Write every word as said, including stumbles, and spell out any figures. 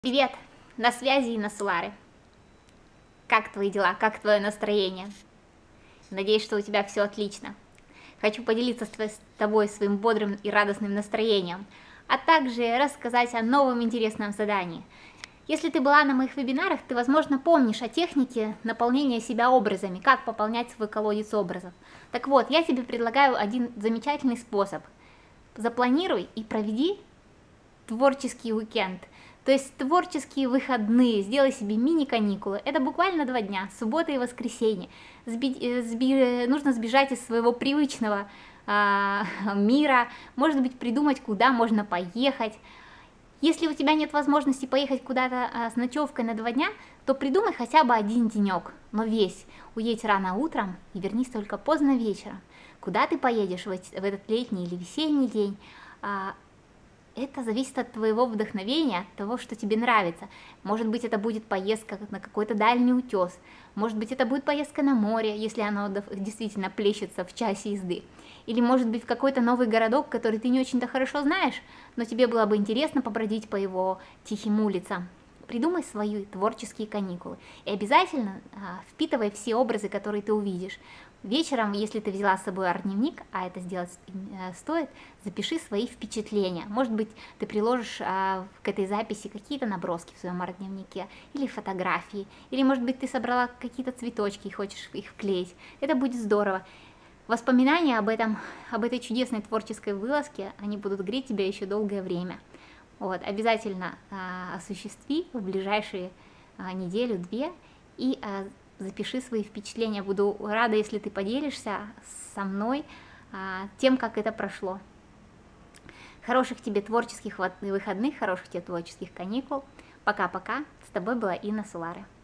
Привет! На связи Инна Сулары. Как твои дела? Как твое настроение? Надеюсь, что у тебя все отлично. Хочу поделиться с тобой своим бодрым и радостным настроением, а также рассказать о новом интересном задании. Если ты была на моих вебинарах, ты, возможно, помнишь о технике наполнения себя образами, как пополнять свой колодец образов. Так вот, я тебе предлагаю один замечательный способ. Запланируй и проведи творческий уикенд. То есть творческие выходные, сделай себе мини-каникулы. Это буквально два дня, суббота и воскресенье. Сби сби нужно сбежать из своего привычного э, мира, может быть, придумать, куда можно поехать. Если у тебя нет возможности поехать куда-то э, с ночевкой на два дня, то придумай хотя бы один денек, но весь. Уедь рано утром и вернись только поздно вечером. Куда ты поедешь в, эти, в этот летний или весенний день? Э, Это зависит от твоего вдохновения, от того, что тебе нравится. Может быть, это будет поездка на какой-то дальний утес. Может быть, это будет поездка на море, если оно действительно плещется в часе езды. Или, может быть, в какой-то новый городок, который ты не очень-то хорошо знаешь, но тебе было бы интересно побродить по его тихим улицам. Придумай свои творческие каникулы. И обязательно а, впитывай все образы, которые ты увидишь. Вечером, если ты взяла с собой арт-дневник, а это сделать э, стоит, запиши свои впечатления. Может быть, ты приложишь э, к этой записи какие-то наброски в своем арт-дневнике, или фотографии, или, может быть, ты собрала какие-то цветочки и хочешь их вклеить. Это будет здорово. Воспоминания об этом, об этой чудесной творческой вылазке, они будут греть тебя еще долгое время. Вот, обязательно э, осуществи в ближайшие э, неделю-две и э, запиши свои впечатления. Буду рада, если ты поделишься со мной а, тем, как это прошло. Хороших тебе творческих выходных, хороших тебе творческих каникул. Пока-пока. С тобой была Инна Сулары.